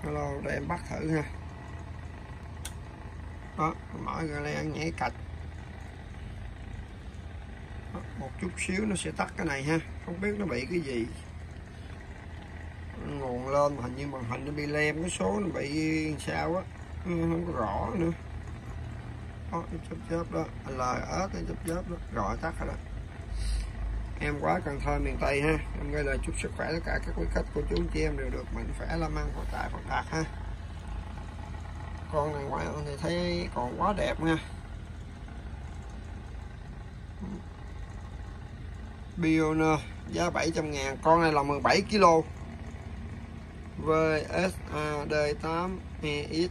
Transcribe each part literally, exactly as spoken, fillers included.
Hello, để em bắt thử ha. Đó, mở ra đây ăn nhảy cạch. Đó, một chút xíu nó sẽ tắt cái này ha. Không biết nó bị cái gì. Nguồn lên mà hình như màn hình nó bị lem, cái số nó bị sao á, không có rõ nữa. Đó, nó chớp chớp đó, lời ớt nó chớp chớp đó, rồi tắt rồi đó. Em quá Cần Thơ miền Tây ha. Em gửi lời chúc sức khỏe tất cả các quý khách, cô chú anh chị em đều được mạnh khỏe, làm ăn phát tài phát đạt ha. Con này ngoài thì thấy còn quá đẹp nha. Pioneer giá bảy trăm ngàn. Con này là mười bảy ki lô. vê ét a đê tám e ích.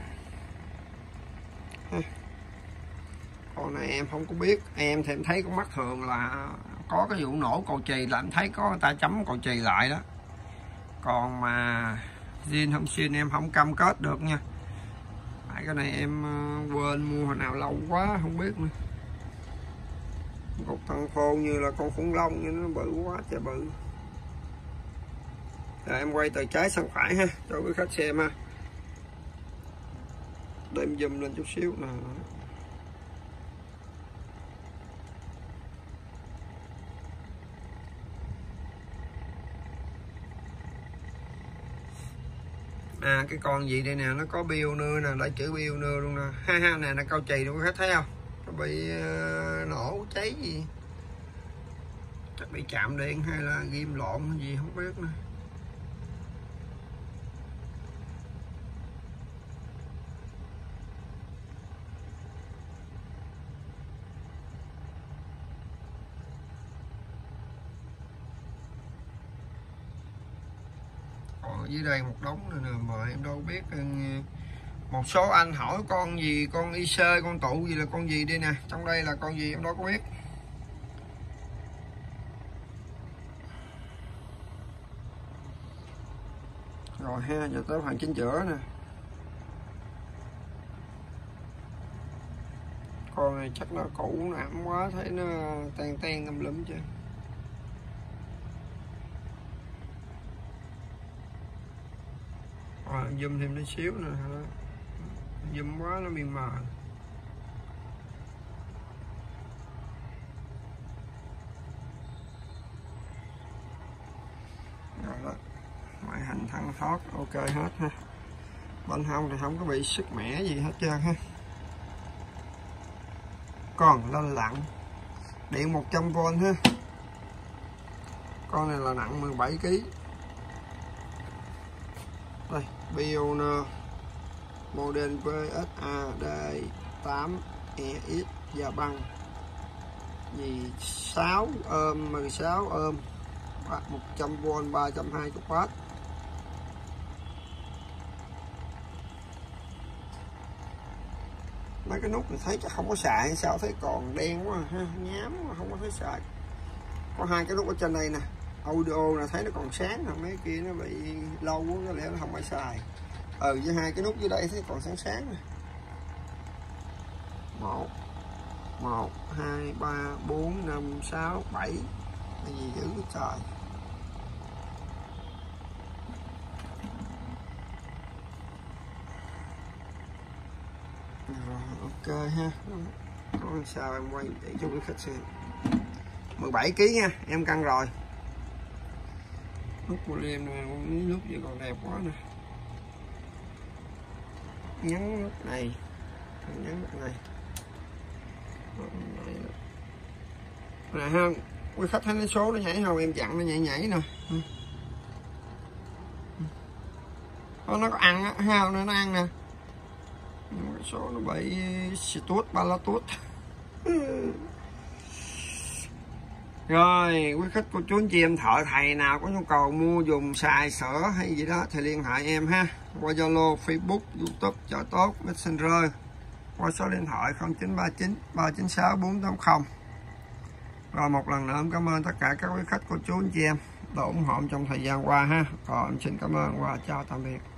Con này em không có biết. Em thì em thấy con mắt thường là có cái vụ nổ cầu chì là em thấy có người ta chấm cầu chì lại đó. Còn mà zin không xin em không cam kết được nha. Cái này em quên mua hồi nào lâu quá không biết nữa. Cục thân khô như là con khủng long nhưng nó bự quá trời bự. Rồi em quay từ trái sang phải ha cho quý khách xem ha. Để em zoom lên chút xíu nè. À cái con gì đây nè, nó có Pioneer nè, lại chữ Pioneer luôn nè. Ha ha nè, nó cao chì luôn, khách thấy không? Nó bị uh, nổ cháy gì. Chắc bị chạm điện hay là ghim lộn hay gì không biết nữa. Còn dưới đây một đống nữa nè mà em đâu biết. Một số anh hỏi con gì, con i xê, con tụ gì là con gì đây nè. Trong đây là con gì em đâu có biết. Rồi ha, giờ tới phần chính giữa nè. Con này chắc nó cũ nạm quá, thấy nó tan tan ngâm lắm chứ. Rồi zoom thêm tí xíu nữa hả? Zoom quá nó bị mờ. Rồi đó. Ngoại hình thẳng thoát ok hết ha. Bên hông thì không có bị sức mẻ gì hết trơn ha. Còn lên lặng. Điện một trăm vôn ha. Con này là nặng mười bảy ki lô gam. Đây, Pioneer model vê ét a đê tám e ích và băng gì sáu ôm mười sáu ôm một trăm vôn ba trăm hai mươi oát. Mấy cái nút thì thấy chắc không có xài, sao thấy còn đen quá ha, nhám quá, không có thấy xài. Có hai cái nút ở trên đây nè, audio là thấy nó còn sáng, rồi mấy kia nó bị lâu quá có lẽ nó không phải xài. Ừ, với hai cái nút dưới đây thấy còn sáng sáng nè. Một một hai ba bốn năm sáu bảy. Cái gì dữ cái trời. Rồi ok ha. Có sao em quay để cho quý khách xem. mười bảy ki lô gam nha, em cân rồi. Nút volume này, nút gì còn đẹp quá nè. Nhấn nút này, nhấn nút này. Nè ha, quý khách thấy cái số nó nhảy không, em dặn nó nhảy nhảy nè. Nó có ăn á, ha, nó ăn nè. Cái số nó bị xì tuốt, ba lá tuốt. Rồi, quý khách cô chú anh chị em thợ thầy nào có nhu cầu mua dùng xài sửa hay gì đó thì liên hệ em ha. Qua Zalo, Facebook, YouTube, Chợ Tốt, Messenger. Qua số điện thoại không chín ba chín ba chín sáu bốn tám không. Rồi một lần nữa em cảm ơn tất cả các quý khách cô chú anh chị em đã ủng hộ trong thời gian qua ha. Còn em xin cảm ơn và chào tạm biệt.